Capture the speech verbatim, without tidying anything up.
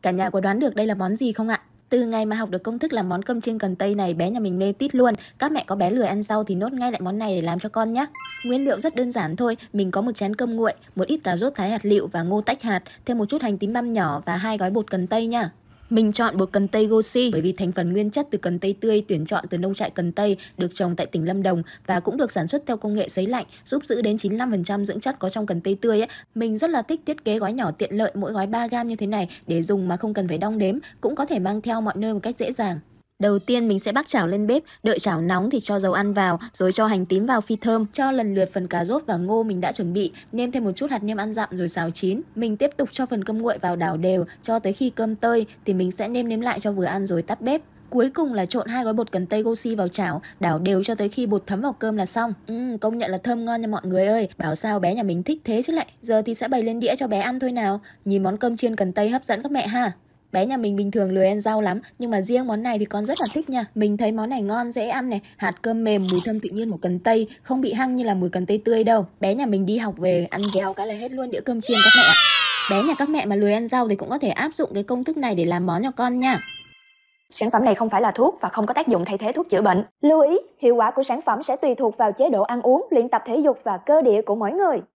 Cả nhà có đoán được đây là món gì không ạ? Từ ngày mà học được công thức làm món cơm chiên cần tây này, bé nhà mình mê tít luôn. Các mẹ có bé lười ăn rau thì nốt ngay lại món này để làm cho con nhé. Nguyên liệu rất đơn giản thôi, mình có một chén cơm nguội, một ít cà rốt thái hạt lựu và ngô tách hạt, thêm một chút hành tím băm nhỏ và hai gói bột cần tây nha. Mình chọn bột cần tây Gosi bởi vì thành phần nguyên chất từ cần tây tươi tuyển chọn từ nông trại cần tây được trồng tại tỉnh Lâm Đồng và cũng được sản xuất theo công nghệ sấy lạnh, giúp giữ đến chín mươi lăm phần trăm dưỡng chất có trong cần tây tươi ấy. Mình rất là thích thiết kế gói nhỏ tiện lợi, mỗi gói ba gam như thế này để dùng mà không cần phải đong đếm, cũng có thể mang theo mọi nơi một cách dễ dàng. Đầu tiên mình sẽ bắc chảo lên bếp, đợi chảo nóng thì cho dầu ăn vào, rồi cho hành tím vào phi thơm, cho lần lượt phần cà rốt và ngô mình đã chuẩn bị, nêm thêm một chút hạt nêm ăn dặm rồi xào chín. Mình tiếp tục cho phần cơm nguội vào đảo đều cho tới khi cơm tơi thì mình sẽ nêm nếm lại cho vừa ăn rồi tắt bếp. Cuối cùng là trộn hai gói bột cần tây Gosi vào chảo, đảo đều cho tới khi bột thấm vào cơm là xong. Uhm, công nhận là thơm ngon nha mọi người ơi. Bảo sao bé nhà mình thích thế chứ lại. Giờ thì sẽ bày lên đĩa cho bé ăn thôi nào. Nhìn món cơm chiên cần tây hấp dẫn các mẹ ha. Bé nhà mình bình thường lười ăn rau lắm, nhưng mà riêng món này thì con rất là thích nha. Mình thấy món này ngon, dễ ăn này, hạt cơm mềm, mùi thơm tự nhiên của cần tây, không bị hăng như là mùi cần tây tươi đâu. Bé nhà mình đi học về ăn vèo cái là hết luôn đĩa cơm chiên các mẹ ạ. Bé nhà các mẹ mà lười ăn rau thì cũng có thể áp dụng cái công thức này để làm món cho con nha. Sản phẩm này không phải là thuốc và không có tác dụng thay thế thuốc chữa bệnh. Lưu ý, hiệu quả của sản phẩm sẽ tùy thuộc vào chế độ ăn uống, luyện tập thể dục và cơ địa của mỗi người.